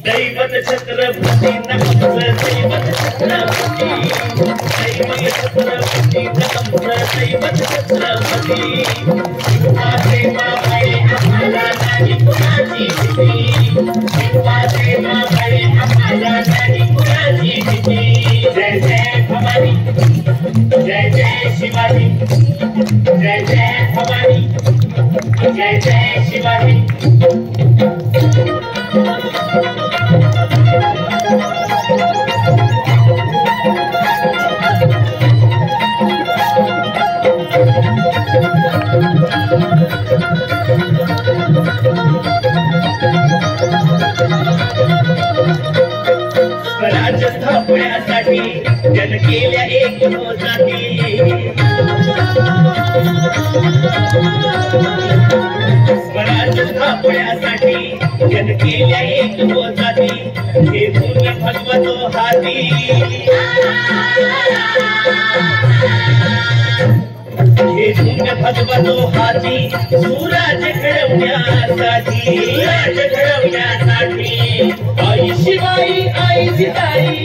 दैवत छत्रपती नमः दैवत छत्रपती दैवत छत्रपती नमः दैवत छत्रपती शिवा देवा बाई आम्हाला नाही कुणाची भीती शिवा देवा बाई आम्हाला नाही कुणाची भीती जय जय भवानी जय जय शिवाजी जय जय भवानी जय जय शिवाजी स्वराज्य स्थापण्यासाठी जन केल्या एक जाती स्वराज्य स्थापण्यासाठी जन केल्या एक जाती हे पूर्ण भगवतो हाती हे पूर्ण भगवतो हाती सूरज घडवण्यासाठी आई शिवाई आई जिजाई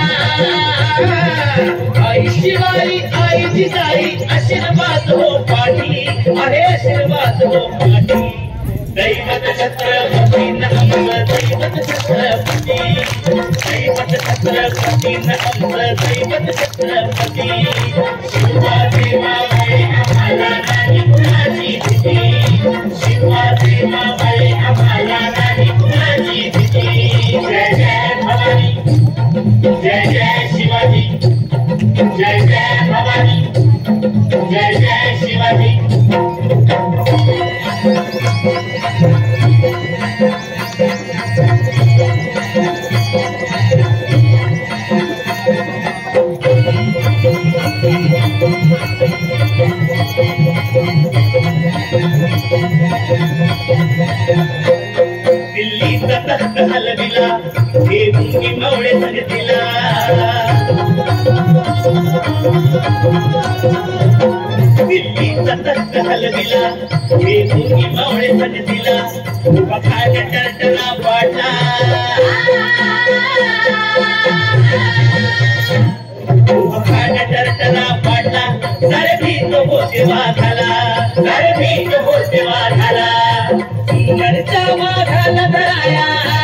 आई शिवाई आई जिजाई आशीर्वाद हो पाठी आहे आशीर्वाद हो पाठी दैवत छत्रपती नमः दैवत छत्रपती दैवत छत्रपती नमः दैवत छत्रपती शिवा देवा बाई आम्हाला नाही कुणाची भीती शिवा देवा बाई आम्हाला नाही कुणाची भीती जय जय भवानी जय जय शिवाजी जय जय भवानी जय जय शिवाजी दिल्लीचा तख्त हलविला हे मुंगी मावळे संगतीला दिल्लीचा तख्त हलविला हे मुंगी मावळे संगतीला बखाने टरटला पाडला बखाने टरटला पाडला सारे भीत हो सेवा झाला सारे भीत हो सेवा झाला सुंदरचा वाघाला धराया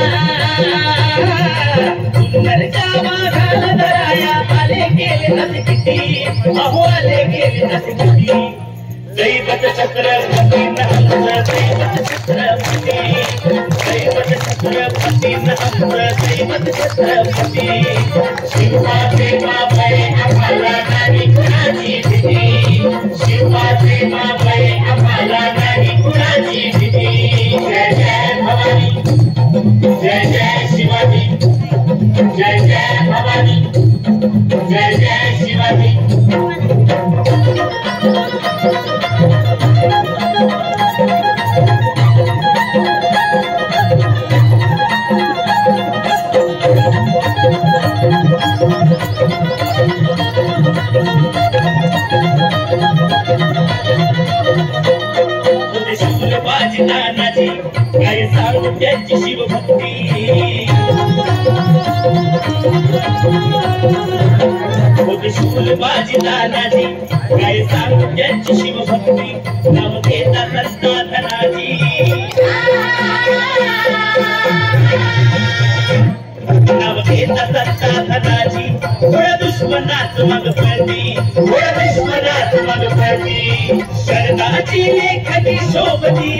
सुंदरचा वाघाला धराया आले गेले नसे किती अहो आले गेले नसे किती दैवत छत्रपती नमः दैवत छत्रपती दैवत छत्रपती नमः दैवत छत्रपती शिवा देवा बाई आम्हाला नाही कुणाची भीती शिवा देवा बाई आम्हाला नाही कुणाची भीती जय जय भवानी जय जय शिवाजी जय जय भवानी जय जय शिवाजी शिवबाजी नानाजी काय सांगू त्यांची शिवभक्ती शिवबाजी नानाजी काय सांगू त्यांची शिवभक्ती नाव घेता संता धनाजी नाव घेता संता धनाजी थोड्या दुश्मनाच मग पडली थोड्या दुश्मनाच मग पडली शरणाची लेखनी शोभती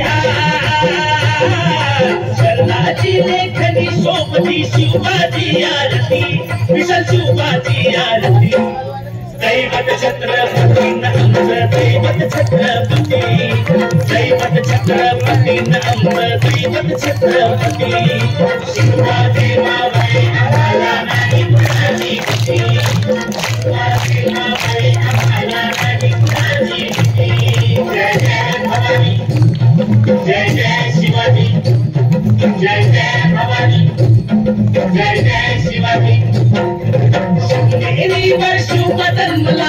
शरणाची लेखनी शोभती शिवाजी आरती विशाल शिवाजी आरती दैवत छत्रपती नमः दैवत छत्रपती दैवत छत्रपती नमः दैवत छत्रपती शिवा देवा बाई आम्हाला नाही कुणाची भीती शिवा देवा बाई आम्हाला नाही कुणाची भीती जय जय भवानी जय जय शिवाजी जय जय भवानी जय जय शिवाजी शिवनेरी वर शुभ जन्मला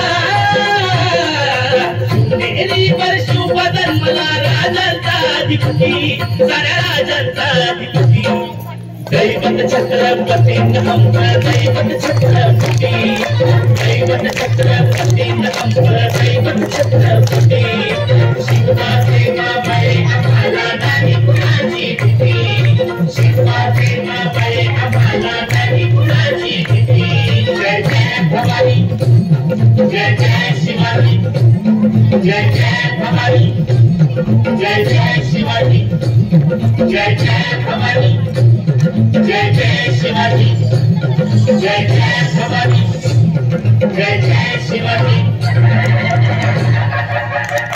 शिवनेरी वर शुभ जन्मला राजांचा अधिपती साऱ्या राजांचा अधिपती दैवत छत्रपती अंब दैवत छत्रपती दैवत छत्रपती अंब दैवत छत्रपती शिवा देवा बाई आम्हाला नाही कुणाची भीती शिवा देवा बाई आम्हाला नाही कुणाची भीती जय जय भवानी जय जय शिवाजी जय जय भवानी जय जय शिवाजी जय जय भवानी जय जय शिवाजी जय जय भवानी